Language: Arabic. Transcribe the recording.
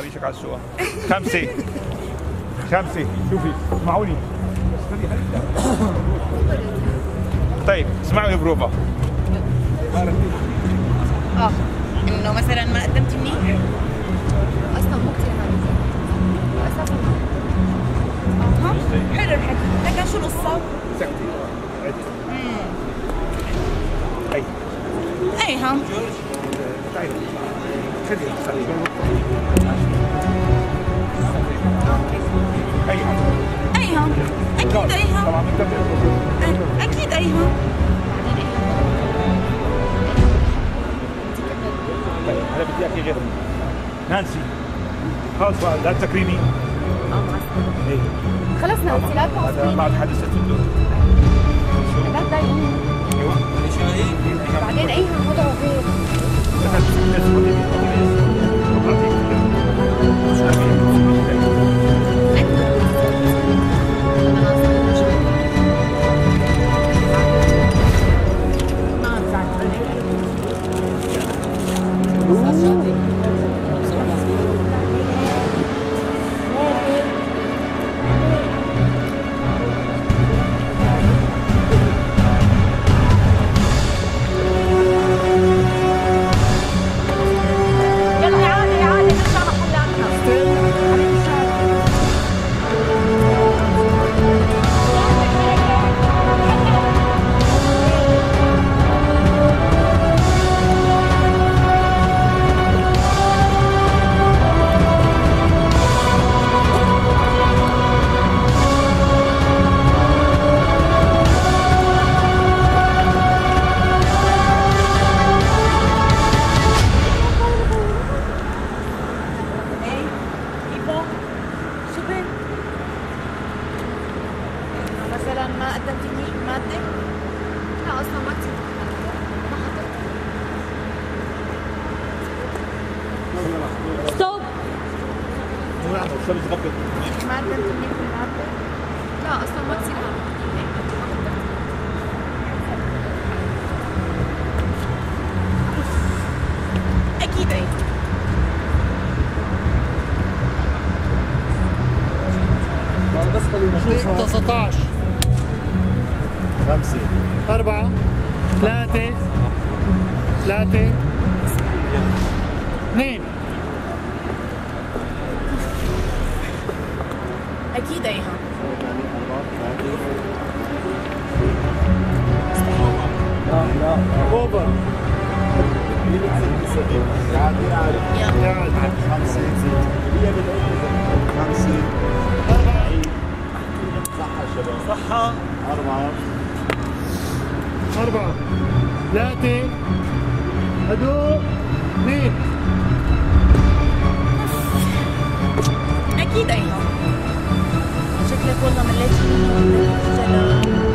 ريشك على السؤال. خمسة شوفي اسمعوني. طيب اسمعوا البروفا. انه مثلا ما قدمت منيح اصلا مو كثير اساسا. حلو الحكي، لكن شو القصة؟ سكتي. ايها طيب خذي ايها اكيد ايها طبعا اكيد ايها. طيب هلا بدي احكي غير نانسي. خلص بقى لا تذكريني. خلصنا انت لا هذا بعد حادثة الدور. لا تضايقوني. ايوه بعدين ايها وضعه غير. ما قدمت منيح مادة؟ لا اصلا ما كتبت ما حضرت. ستوب. ما قدمت منيح بالمادة؟ لا اصلا ما تصير هذا. اكيد اي 19 5 4 3 2 اكيد ايها اوفر صحة 4 3 هدوء 2 اكيد ايها. شكلك والله مليت مني.